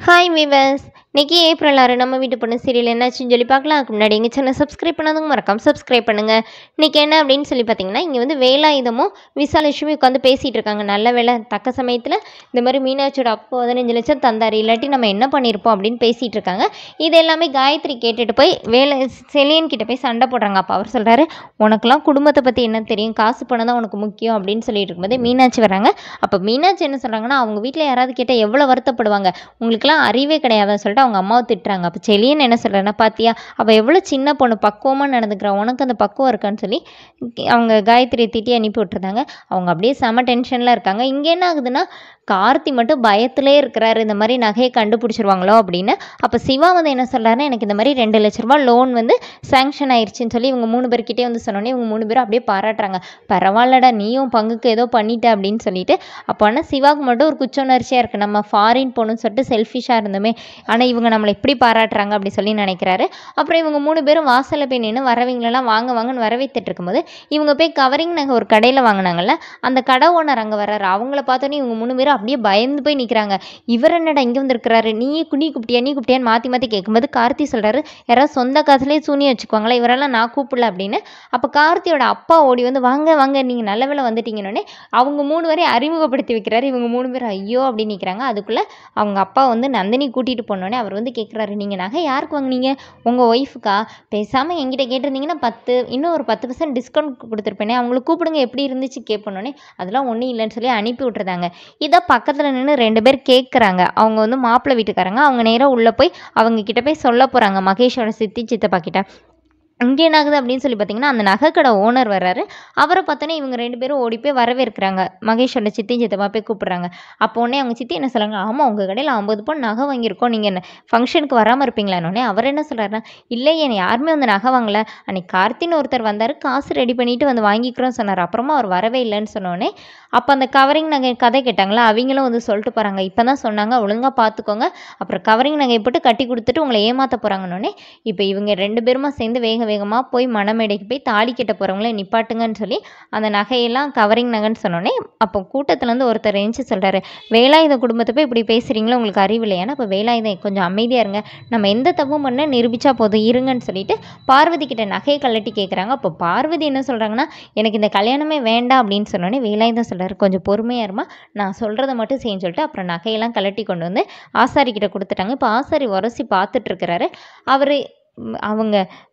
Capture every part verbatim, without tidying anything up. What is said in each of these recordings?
Hi viewers, இன்னைக்கு April ஆறு நம்ம வீட்டு பொண்ணு சீரியல் என்னாச்சுன்னு சொல்லி பார்க்கலாம். அதுக்கு முன்னாடி எங்கள் சேனல் சப்ஸ்கிரைப் பண்ணாதவங்க மறக்காம சப்ஸ்கிரைப் பண்ணுங்கள். இன்றைக்கி என்ன அப்படின்னு சொல்லி பார்த்தீங்கன்னா, இங்கே வந்து வேலாயுதமும் விசாலட்சுமி உட்காந்து பேசிகிட்டு இருக்காங்க. நல்ல வேலை தக்க சமயத்தில் இந்த மாதிரி மீனாட்சியோட அப்போ பதினஞ்சு லட்சம் தந்தார், இல்லாட்டி நம்ம என்ன பண்ணியிருப்போம் அப்படின்னு பேசிகிட்டு இருக்காங்க. இது எல்லாமே காயத்ரி கேட்டுட்டு போய் வேலை செலியன் கிட்ட போய் சண்டை போடுறாங்க. அப்போ அவர் சொல்கிறாரு, உனக்கெல்லாம் குடும்பத்தை பற்றி என்ன தெரியும், காசு பணம் தான் உனக்கு முக்கியம் அப்படின்னு சொல்லிட்டு இருக்கும்போது மீனாட்சி வராங்க. அப்போ மீனாட்சி என்ன சொல்கிறாங்கன்னா, அவங்க வீட்டில் யாராவது கேட்டால் எவ்வளோ வருத்தப்படுவாங்க, உங்களுக்குலாம் அறிவே கிடையாதுன்னு சொல்லிட்டு அவங்க அம்மாவை திட்டுறாங்க. அப்போ செலியன் என்ன சொல்கிறேன்னா, பார்த்தியா அவள் எவ்வளோ சின்ன பொண்ணு, பக்குவமாக நடந்துக்கிறா, உனக்கு அந்த பக்குவம் இருக்கான்னு சொல்லி அவங்க காயத்ரியை திட்டி அனுப்பி விட்டுருந்தாங்க. அவங்க அப்படியே செம டென்ஷனில் இருக்காங்க. இங்கே என்ன ஆகுதுன்னா, கார்த்தி மட்டும் பயத்திலே இருக்கிறாரு, இந்த மாதிரி நகையை கண்டுபிடிச்சிருவாங்களோ அப்படின்னு. அப்போ சிவா வந்து என்ன சொல்கிறாருன்னா, எனக்கு இந்த மாதிரி ரெண்டு லட்ச ரூபா லோன் வந்து சேங்ஷன் ஆயிடுச்சுன்னு சொல்லி இவங்க மூணு பேர்கிட்டே வந்து சொன்னோன்னே இவங்க மூணு பேரும் அப்படியே பாராட்டுறாங்க. பரவாயில்லடா, நீயும் பங்குக்கு ஏதோ பண்ணிட்ட அப்படின்னு சொல்லிட்டு. அப்போ ஆனால் சிவாவுக்கு மட்டும் ஒரு குச்சுணர்ச்சியாக இருக்குது, நம்ம ஃபாரின் போகணுன்னு சொல்லிட்டு செல்ஃபிஷாக இருந்தோமே, ஆனால் இவங்க நம்மளை எப்படி பாராட்டுறாங்க அப்படி சொல்லி நினைக்கிறாரு. அப்புறம் இவங்க மூணு பேரும் வாசலில் போய் நின்று வரவங்களெல்லாம் வாங்க வாங்கன்னு வரவேற்றுட்டு இருக்கும்போது இவங்க போய் கவரிங் நாங்கள் ஒரு கடையில் வாங்கினாங்கல்ல, அந்த கடை ஓனர் அங்கே வர்றாரு. அவங்கள பார்த்தோன்னே இவங்க மூணு பேரும் அப்படியே பயந்து போய் நிற்கிறாங்க. இவர் என்னடா இங்கே வந்துருக்கிறாரு, நீ குனி குப்பிட்டியா நீ குப்பிட்டியான்னு மாற்றி மாற்றி கேட்கும்போது கார்த்தி சொல்கிறாரு, யாராவது சொந்த காசுலேயே சூனியம் வச்சுக்குவாங்களா, இவரெல்லாம் நான் கூப்பிடல அப்படின்னு. அப்போ கார்த்தியோட அப்பா ஓடி வந்து வாங்க வாங்க நீங்கள் நல்ல வேலை வந்துட்டீங்கன்னொடனே அவங்க மூணு பேரையும் அறிமுகப்படுத்தி வைக்கிறாரு. இவங்க மூணு பேர் ஐயோ அப்படின்னு நிற்கிறாங்க. அதுக்குள்ளே அவங்க அப்பா வந்து நந்தினி கூட்டிகிட்டு போனோடனே அவர் வந்து கேட்குறாரு, நீங்கள் நகை யாருக்கு வாங்கினீங்க, உங்கள் ஒய்ஃபுக்கா, பேசாமல் என்கிட்ட கேட்டிருந்தீங்கன்னா பத்து இன்னும் ஒரு பத்து பர்சன்ட் டிஸ்கவுண்ட் கொடுத்துருப்பேனே, அவங்களை கூப்பிடுங்க எப்படி இருந்துச்சு கேட்போன்னே அதெல்லாம் ஒன்றும் இல்லைன்னு சொல்லி அனுப்பி விட்டுருந்தாங்க. இதை பக்கத்தில் நின்று ரெண்டு பேர் கேட்குறாங்க. அவங்க வந்து மாப்பிள்ளை வீட்டுக்காரங்க. அவங்க நேராக உள்ளே போய் அவங்க கிட்ட போய் சொல்ல போகிறாங்க, மகேஷோட சித்தி சித்தப்பா கிட்ட. இங்கே என்ன ஆகுது அப்படின்னு சொல்லி பார்த்தீங்கன்னா, அந்த நகைக்கடை ஓனர் வர்றாரு. அவரை பார்த்தோன்னே இவங்க ரெண்டு பேரும் ஓடி போய் வரவேற்கிறாங்க. மகேஷோட சித்தி சித்தப்பா போய் கூப்பிட்றாங்க. அப்போ உடனே அவங்க சித்தி என்ன சொல்கிறாங்க, ஆமாம் உங்கள் கடையில் ஐம்பது பவுன் நகை வாங்கியிருக்கோம், நீங்கள் என்ன ஃபங்க்ஷனுக்கு வராமல் இருப்பீங்களான்னொடனே அவர் என்ன சொல்கிறாருன்னா, இல்லை என்னை யாருமே வந்து நகை வாங்கலை, அன்றைக்கி கார்த்தின்னு ஒருத்தர் வந்தார், காசு ரெடி பண்ணிவிட்டு வந்து வாங்கிக்கிறோன்னு சொன்னார், அப்புறமா அவர் வரவே இல்லைன்னு சொன்னோடனே அப்போ அந்த கவரிங் நகை கதை கேட்டாங்களா, அவங்களும் வந்து சொல்லிட்டு போகிறாங்க, இப்போ தான் சொன்னாங்க ஒழுங்காக பார்த்துக்கோங்க, அப்புறம் கவரிங் நகையை போட்டு கட்டி கொடுத்துட்டு உங்களை ஏமாற்ற போகிறாங்கன்னொடனே இப்போ இவங்க ரெண்டு பேருமா சேர்ந்து வேக வேகமாக போய் மணமேடைக்கு போய் தாலி கட்ட போகிறவங்களே நிப்பாட்டுங்கன்னு சொல்லி அந்த நகையெல்லாம் கவரிங் நகைன்னு சொன்னோன்னே அப்போ கூட்டத்துலேருந்து ஒருத்தர் எழுந்து சொல்கிறாரு, வேலாயுத குடும்பத்தை போய் இப்படி பேசுகிறீங்களோ உங்களுக்கு அறிவில்லையானா, அப்போ வேலாயுதம் கொஞ்சம் அமைதியாக இருங்க, நம்ம எந்த தப்பும் பண்ண நிரூபித்தா போதும் இருங்கன்னு சொல்லிட்டு பார்வதி கிட்ட நகையை கழட்டி கேட்குறாங்க. அப்போ பார்வதி என்ன சொல்கிறாங்கன்னா, எனக்கு இந்த கல்யாணமே வேண்டாம் அப்படின்னு சொன்னோன்னே வேலாயுதம் சொல்கிறாரு, கொஞ்சம் பொறுமையாக இருமா, நான் சொல்கிறத மட்டும் செய்யன்னு சொல்லிட்டு அப்புறம் நகையெல்லாம் கழட்டி கொண்டு வந்து ஆசாரி கிட்ட கொடுத்துட்டாங்க. இப்போ ஆசாரி உரசி பார்த்துட்டு இருக்கிறாரு. அவர் அவங்க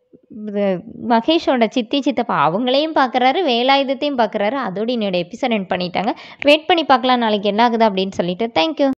மகேஷோட சித்தி சித்தப்பா அவங்களையும் பார்க்குறாரு, வேலாயுதத்தையும் பார்க்குறாரு. அதோடு என்னோட எபிசோட் எண்ட் பண்ணிட்டாங்க. வெயிட் பண்ணி பார்க்கலாம் நாளைக்கு என்ன ஆகுது அப்படின்னு சொல்லிட்டு. தேங்க்யூ.